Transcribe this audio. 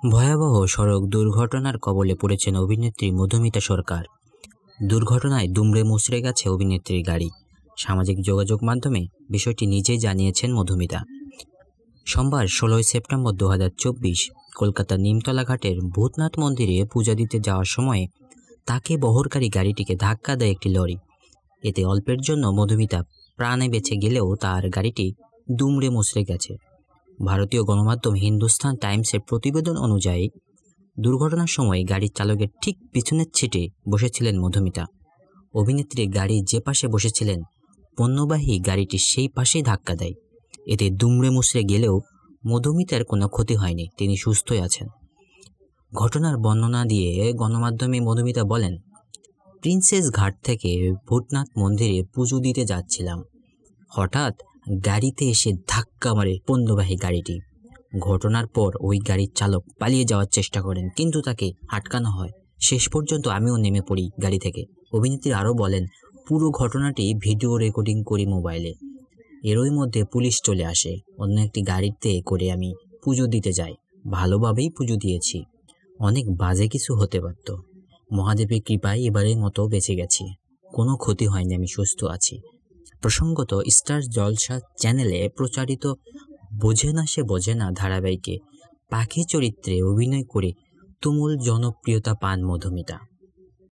ভয়াবহ সড়ক দুর্ঘটনার কবলে পড়েছেন অভিনেত্রী মধুমিতা সরকার। দুর্ঘটনায় দুমড়ে মুচড়ে গেছে অভিনেত্রীর গাড়ি। সামাজিক যোগাযোগ মাধ্যমে বিষয়টি নিজেই জানিয়েছেন মধুমিতা। সোমবার 16 সেপ্টেম্বর 2024 কলকাতার নিমতলা ঘাটের ভূতনাথ মন্দিরে পূজা দিতে যাওয়ার সময় তাকে বহরকারী গাড়িটিকে ধাক্কা দেয় একটি লরি। এতে অল্পের জন্য মধুমিতা প্রাণে বেঁচে গেলেও তার গাড়িটি দুমড়ে মুচড়ে গেছে। ভারতীয় গণমাধ্যম হিন্দুস্তান টাইমসের প্রতিবেদন অনুযায়ী দুর্ঘটনার সময় গাড়ির চালকের ঠিক পিছনের সিটে বসেছিলেন মধুমিতা। অভিনেত্রী গাড়ির যে পাশে বসেছিলেন পণ্যবাহী গাড়িটি সেই পাশেই ধাক্কা দেয়। এতে দুমড়ে মুচড়ে গেলেও মধুমিতার কোনো ক্ষতি হয়নি, তিনি সুস্থই আছেন। ঘটনার বর্ণনা দিয়ে গণমাধ্যমে মধুমিতা বলেন, প্রিন্সেস ঘাট থেকে ভূতনাথ মন্দিরে পুজো দিতে যাচ্ছিলাম। হঠাৎ গাড়িতে এসে ধাক্কা মারে পণ্যবাহী গাড়িটি। ঘটনার পর ওই গাড়ির চালক পালিয়ে যাওয়ার চেষ্টা করেন, কিন্তু তাকে আটকানো হয়। শেষ পর্যন্ত আমিও নেমে পড়ি গাড়ি থেকে। অভিনেত্রী আরও বলেন, পুরো ঘটনাটি ভিডিও রেকর্ডিং করি মোবাইলে। এরই মধ্যে পুলিশ চলে আসে। অন্য একটি গাড়িতে করে আমি পুজো দিতে যাই। ভালোভাবেই পুজো দিয়েছি। অনেক বাজে কিছু হতে পারত। মহাদেবের কৃপায় এবারের মতো বেঁচে গেছি। কোনো ক্ষতি হয়নি, আমি সুস্থ আছি। প্রসঙ্গত, স্টার জলসা চ্যানেলে প্রচারিত বোঝে না সে বোঝে না ধারাবাহিকে পাখি চরিত্রে অভিনয় করে তুমুল জনপ্রিয়তা পান মধুমিতা।